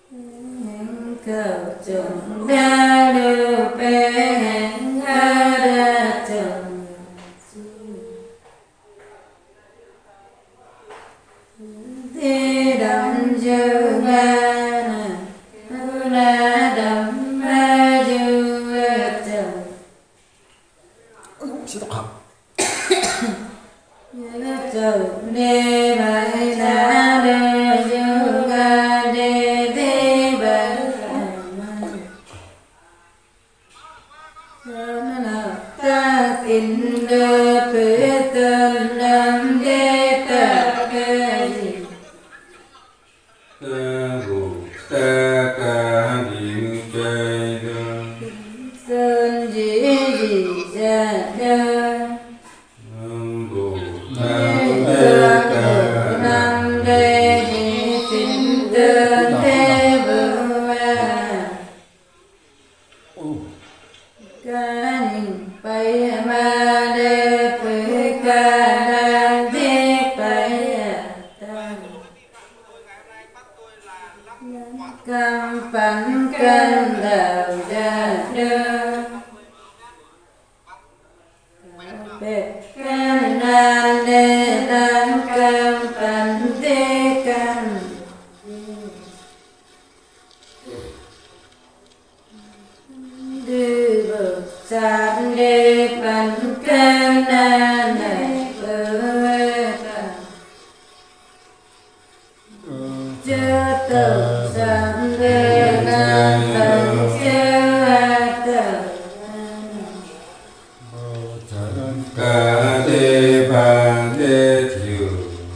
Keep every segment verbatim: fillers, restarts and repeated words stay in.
cầu trùng đa lưu bê hẹn ha đa trùng thi đậm dư ga na na đậm ma dư trùng Xin đọc học. trùng đê bại na đê dư ga đê thi bại ta tin đơ phê tân nam đê ta kê gì ta gù ta ca điện chơi đơ sơn dĩ dĩ dạ đơ nam gù nam ta đê ca nam đê dĩ tin tân thế bưu à ca ninh bay ma đê phê ca đan đê bay à ta cam phấn cân đạo gia đơ bê can nan đê đan cam phấn đê can đê bờ san đê phấn can nan đê bờ chưa tự san đê nan phấn chưa tự ca đê ba đê thiều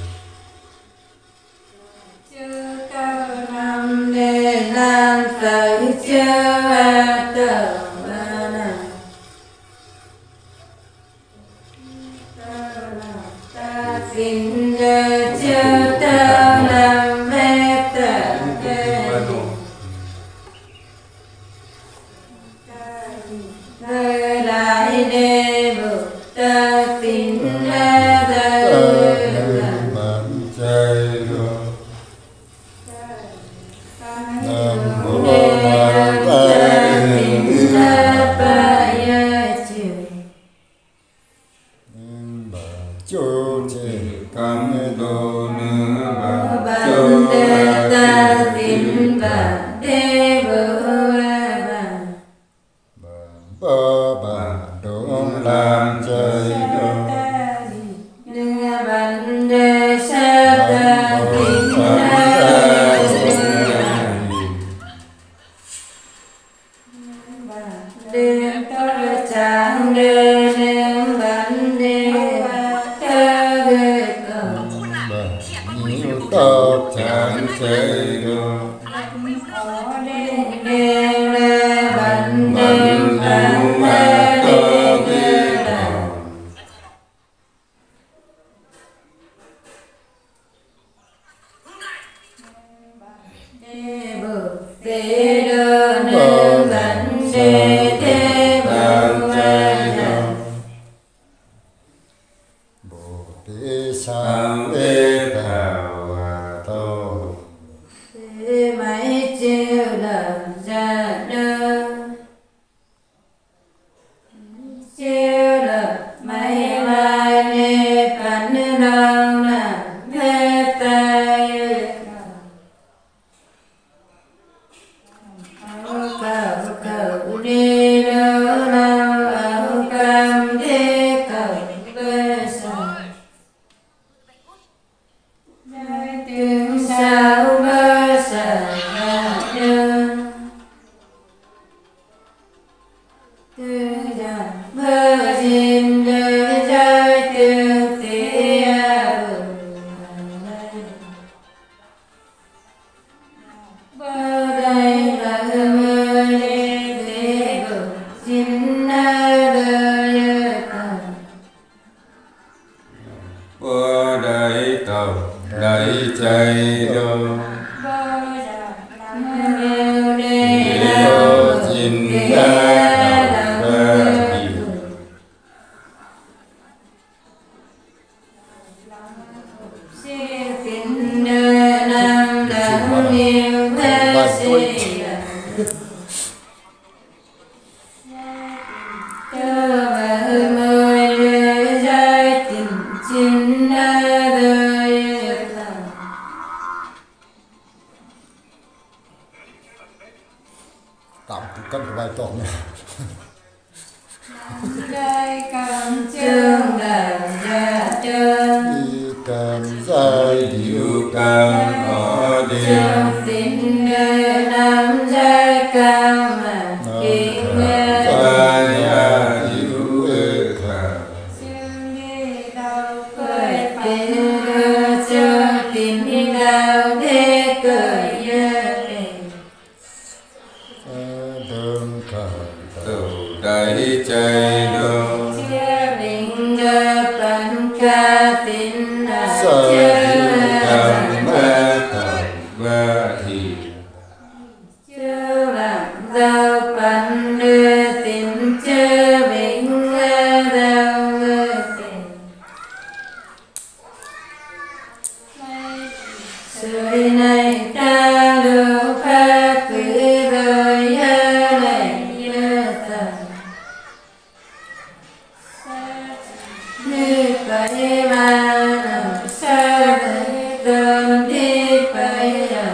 chưa tự nam đê nan phấn chưa tự ta xin đê chưa tự nam mê ta Nơi lại đê bồ ta xin ra đời man chơi đơ Nam mô Đê Nam ta Tây xin ra ba ya chư Bà chú trì cam đô nữ bà Bạn đê ta xin bà đê bồ bà Bơ bà đúng làm chơi đơ Đừng bạn đê sa ta xin ra đê ta chẳng đê đê bạn đê ta ghê cầu Bà nhiều tóc chẳng chơi đơ đê đê bạn đê bạn đê đê đê bồ đê đô nê bạn đê đê bồ đê Bồ Tê Sa sam Đê đê Thảo thảo hà tô Thế mấy chiêu làm ra đơ chiêu lập mấy mai nê phản nông làm thế tay áo cầu cầu đi đâu nào áo cam đi cầu bê sông tiếng sao mơ sợ đơn tư già mơ xin đời trái tiêu tía bơ đây là mơ đi thế bờ xin đời cần bơ đại tàu đại chơi đơ Nếu đi Nếu đâu xin thì ra đâu ra nhiều xin tình nơi nam đắng yêu thế tôi tạm từ cân của bài tổ này chương đàn gia chương đi cầm giai Diệu cam ở đi chương tín đề nam giai cam mà kinh nghe Sa ya diệu ê khả chương đi đâu cười tín đưa chương tín đi đâu thế cười gia đình đơn khởi Tẩu đại chay đô chia định đơ bắn ca tín là Sa chưa Tam ba thập ba thị chưa làm giao bắn đưa tín chưa bình giao người tình Sợi này ta lưu pha cứ đời nhớ này nhớ thần như vậy mà làm sao để đơn đi phải rằng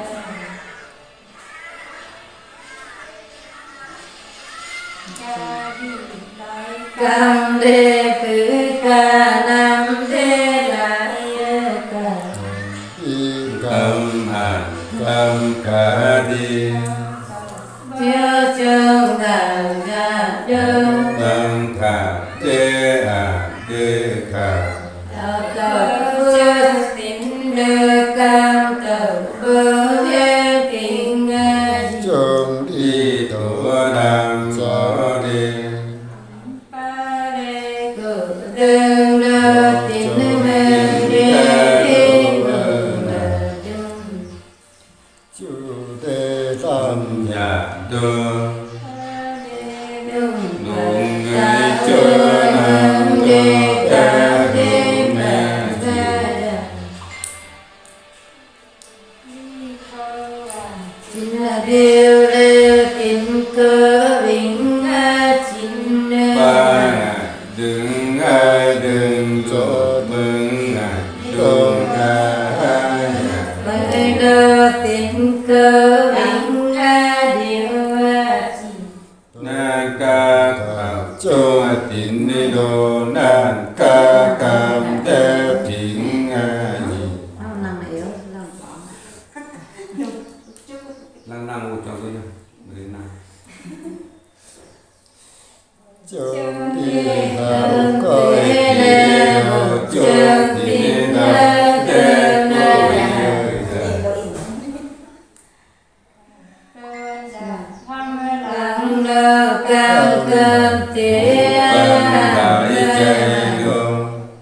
Cam đê cứ ca nam đê lại ca đi cầm Tâm hàn tâm cả đi Chiếu chương đàn gia chương Tâm khả đê à đê khả Đạo tập chương tín đưa cam tập bơ nghe kinh nghe trường đi Đi tổ nam gió đi Ba đê cử đương đưa tín mê đê đi mừng là chương chủ đề tam Nhà đô Ba đê đương Nung ta người chơ chơ nam nam đê đô ca ca đê đê mẹ mẹ gia chính là điều lê kính cơ vĩnh chính Ba đừng ai đừng chỗ bưng ngạc đồn ca bởi đơ tín cơ vĩnh điều Na ca khảo cho tín đi đô nan ca cam đeo tín ngà nhị không nằm yếu làm Lăng năng một cho tôi nhá Đến nào trường đi nào coi Điều cho tín nào đeo lắng đơ cam cam tía Tâm đại chay đô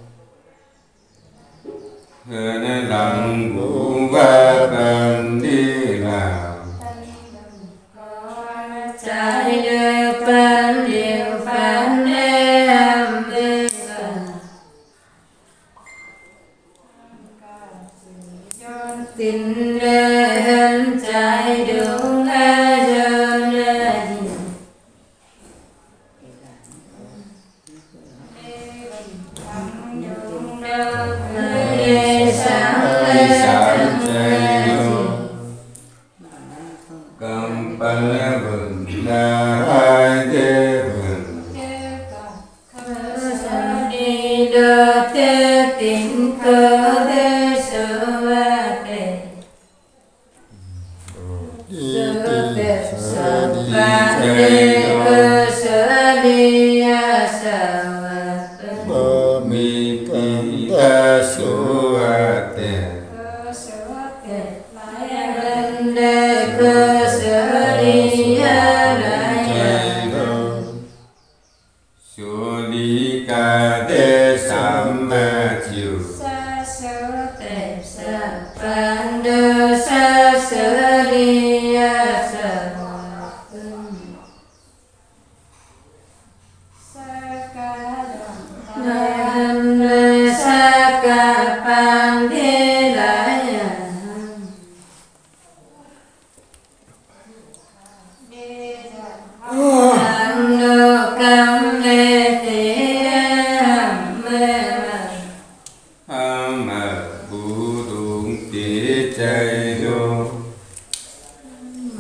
Hứa nên lặng vũ va cần đi nào trái đưa phán điều phán em về tình lên trái đường ai giờ này Hãy sáng chay đô Cầm bánh vừng na hai đê vừng đi đưa thế tình cơ thế sự tệ đi sự đi tệ sơ sự đi và đi cơ sở đi sở bơ Mi kỳ ta su a tê cơ sở tệ lên đề cơ sở đi lại chay đô Su đi ca đê sám ma chiều sa sở tệ sa phán đưa sa sở đi sở Nam lê sa ca pan thế lại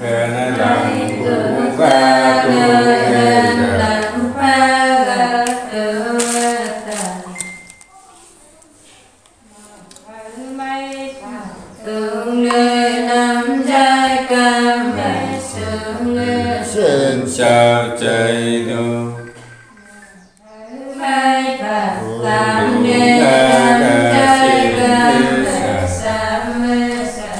Kena làm cụ ba tu nghe làm ba gà tự ta tương nơi năm trái cam mẹ sương nơi Xin sao chạy đâu mai bà làm nghe năm trái cam mẹ sam mê sa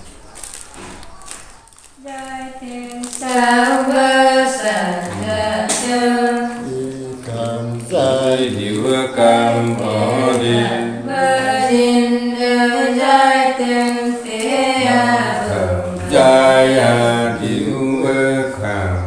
Giai thiên sao vơ sa đa chơ Cam giai Điều cam bỏ đi Bơ dinh ơ giai thiên thế a bờ Giai a điều khảo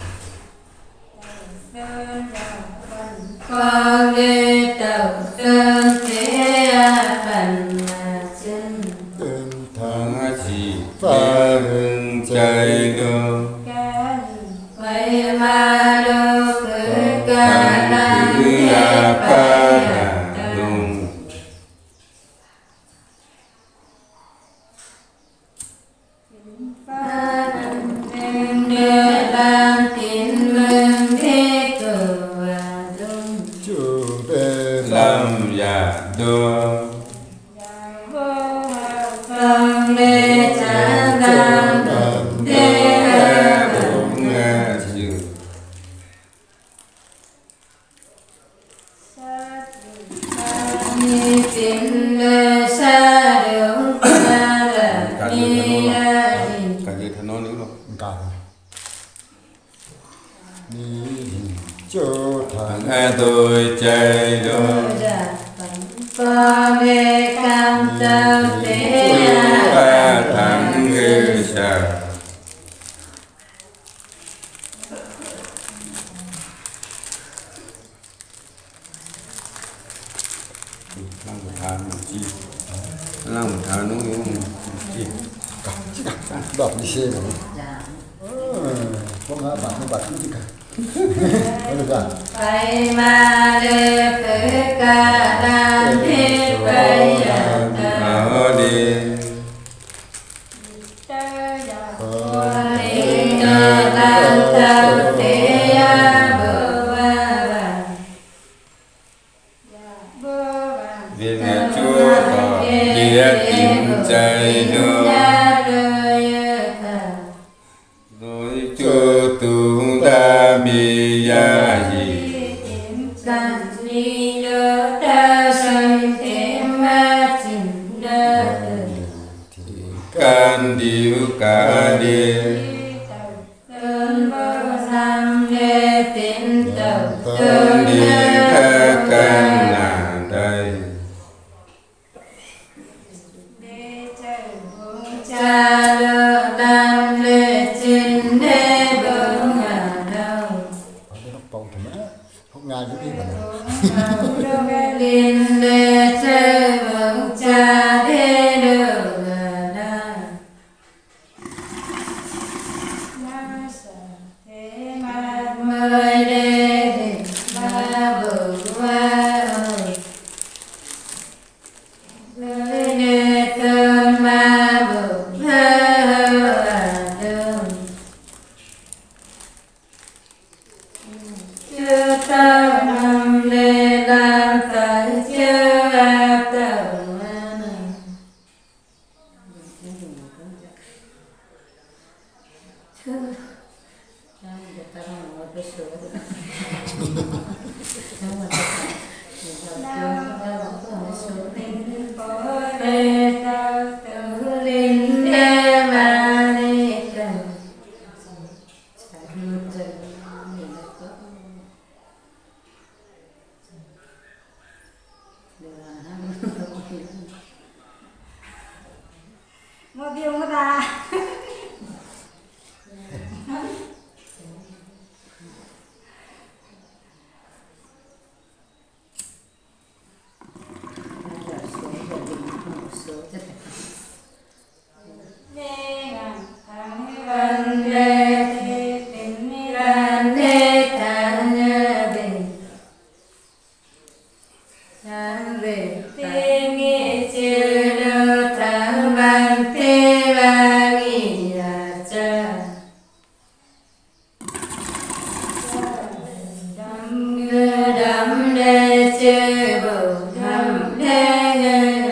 con đi tàu đơn thế a phần mà chân Tên Thằng thang chỉ phá hương chạy đâu vậy mà đâu cứ ca Thằng lan cứ thế là phá phải là là đúng đưa làm tin mừng thế cờ và dung chủ đề Lâm dạ đua con đi trả làm thế a Đúng nghe chữ ni tin lê sa đường sa là ni a di Cả như thân nó nữa rồi cả ni chỗ Thằng thang hai tôi chạy đâu con đi cam tao thế a Ba thằng ghê xa Lăng một thằng một chi Lăng một thằng nó hiểu một chi đọc đi xe mà không ngã bạn không bạn chứ cả có được à vậy mà để phải ca làm thế phải là ta Ở đi đi nơi làm tao thế a bờ va Vì nhà chúa có địa tìm chạy đâu Rồi chúa tu ta mi ya hi Can điệu cả đi Tương đi ca can là đây cha lơ đam lê trên đê bờ ngả đầu có cái đọc câu thì nó không ngay những cái này Linh lê chơi vững cha đê đờ ngả đà mời đê đê ba bờ qua ơi Lời đê tơn ba bờ hơ hơ à đơn chưa tao nằm lê làm tại chưa a tao một điều mà ta Văn lê thế tình lan thế tháng về tháng về thế nghĩa chưa đâu tháng văn thế ba nghĩ là cha chư bồ tham thế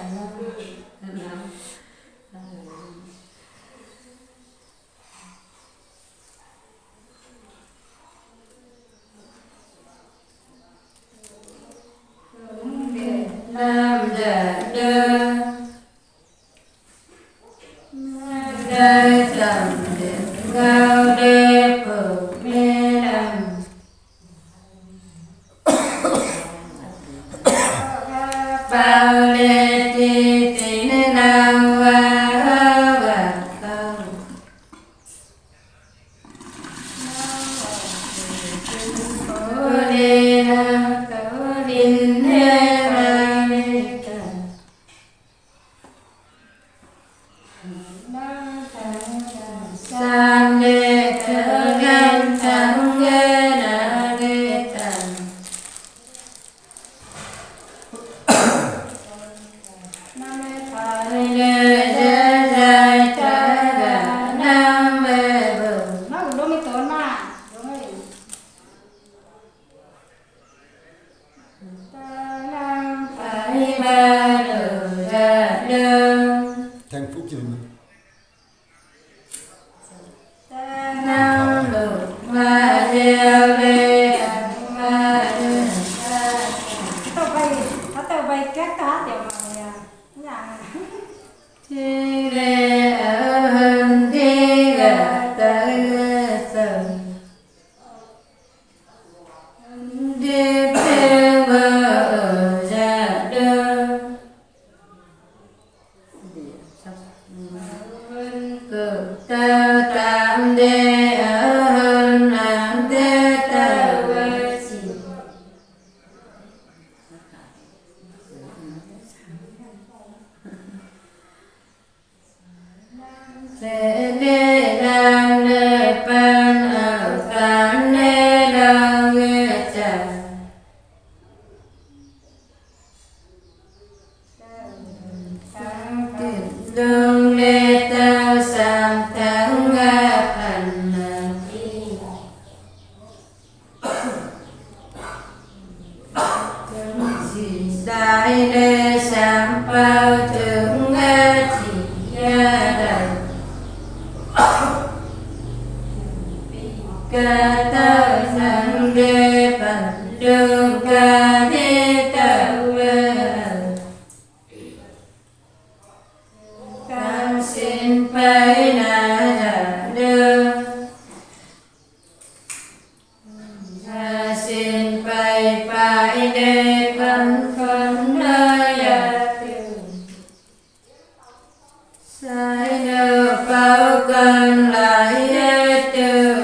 nam giả đơ đây tầm điện cao đê phổ mê đầm bao lê ti tín nào và và không ô đi na cầu đinh hê ba ni ca san đê thơ gan thắng ghê na đê tàn Hãy subscribe cho kênh Ghiền Mì Gõ để không bỏ lỡ những Thành Phúc Trường Nam lục ma diêu lê ma diêu tao bay tao tao bay các cá đều mà nhà thi lê ở hơn thi gà tới sầm đi theo bờ ở ra đơn cực tao tạm đê ở hơn làm đê tao với chị sẽ đê làm đê pan ở tán đê đâu nghe chả đường đê tao sang tháng nga phần đi chỉ đại đê sang bao tướng nga chỉ ra đời ca tao sang đê phần đường ca đê tao Cam xin phải na giả đưa Ca xin phải phải để phân phân nơi giả tiêu Sai nơ pháo cần lại để tiêu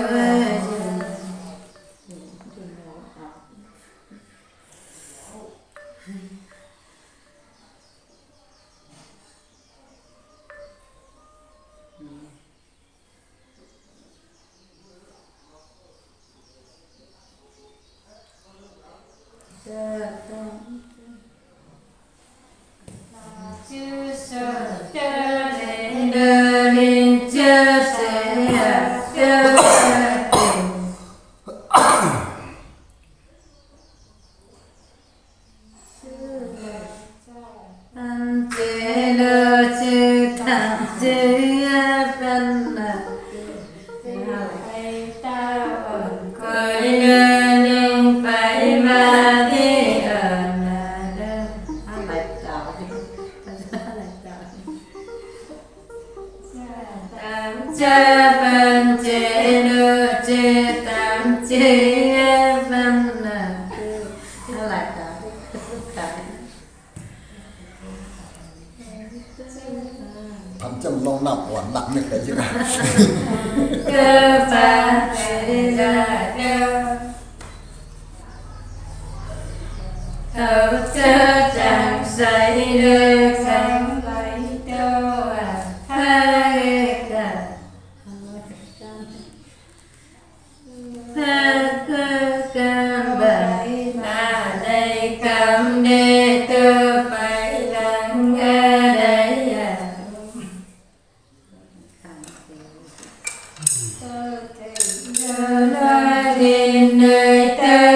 chư sở chơ đê đơ linh chơ sẽ chơ tình Tâm chế lơ chư thẳng chư phân là Hãy ta ở cõi nơi ninh phải mà đi ở là đơn Anh lại tạo Tám chơ phân chế lơ chư tám chư phân là Anh lại tạo Thắm châm long nằm quả nặng được đấy chứ cả cơ phá thế ra đâu thấu chớ chẳng say được chẳng lấy đâu à hay cả tha cơ can bảy ta đây cầm đê tư phải lắng nghe đấy à nơi nơi